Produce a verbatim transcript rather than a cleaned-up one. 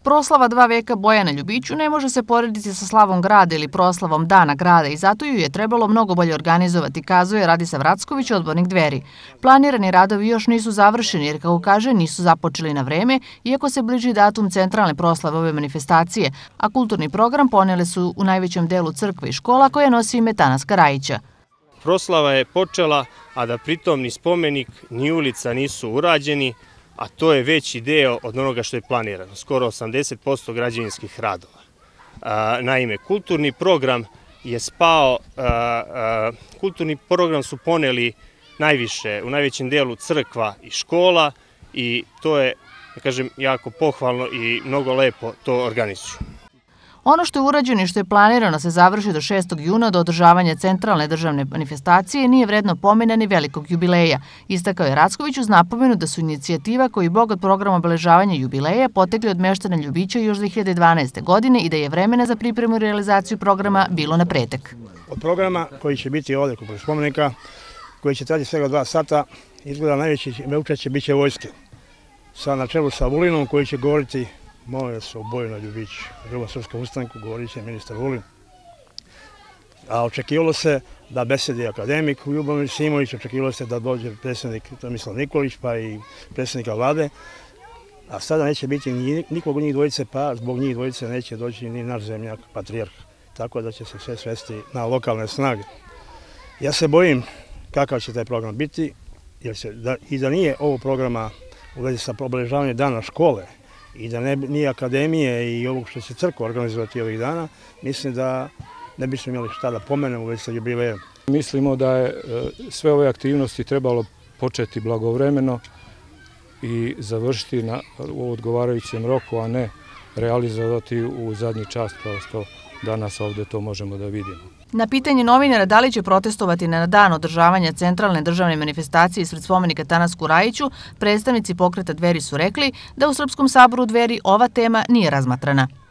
Proslava dva veka Bojana Ljubiću ne može se porediti sa slavom grada ili proslavom Dana grada i zato ju je trebalo mnogo bolje organizovati, kazuje Radisav Racković, odbornik Dveri. Planirani radovi još nisu završeni jer, kako kaže, nisu započeli na vreme, iako se bliži datum centralne proslave ove manifestacije, a kulturni program ponele su u najvećem delu crkve i škola koja nosi ime Tanaska Rajića. Proslava je počela, a da pritom ni spomenik, ni ulica nisu urađeni, a to je veći deo od onoga što je planirano, skoro osamdeset posto građevinskih radova. Naime, kulturni program je spao, kulturni program su poneli najviše, u najvećem delu crkva i škola i to je, da kažem, jako pohvalno i mnogo lepo to organizuju. Ono što je urađeno i što je planirano se završi do šestog juna do održavanja centralne državne manifestacije nije vredno pomena ni velikog jubileja. Istakao je Racković uz napomenu da su inicijativa koji bogat program obeležavanja jubileja potekli od meštana Ljubića još dve hiljade dvanaeste. godine i da je vremena za pripremu i realizaciju programa bilo na pretek. Od programa koji će biti ovdje kod spomenika, koji će trajati svega dva sata, izgleda najveći učešće biće vojske. Sa na čelu sa Vulinom koji će govoriti, molim se o boju na Ljubić, Drugom srpskom ustanku, govorit će ministar Vulin. A očekivalo se da besedi akademik Ljubomir Simović, očekivalo se da dođe predsjednik Tomislav Nikolić, pa i predsjednika vlade. A sada neće biti nikog od njih dvojice, pa zbog njih dvojice neće doći ni naš zemljak, patrijarh. Tako da će se sve svesti na lokalne snage. Ja se bojim kakav će taj program biti, jer se, da, i da nije ovo programa u vezi sa obeležavanjem dana škole, i da ne, nije akademije i ovog što će crkva organizovati ovih dana, mislim da ne bismo imali šta da pomenemo u vezi sa jubilejem. Mislimo da je sve ove aktivnosti trebalo početi blagovremeno i završiti na, u odgovarajućem roku, a ne realizovati u zadnji čas kao što danas ovdje to možemo da vidimo. Na pitanje novinara da li će protestovati na dan održavanja centralne državne manifestacije ispred spomenika Tanasku Rajiću, predstavnici pokreta Dveri su rekli da u Srpskom saboru Dveri ova tema nije razmatrana.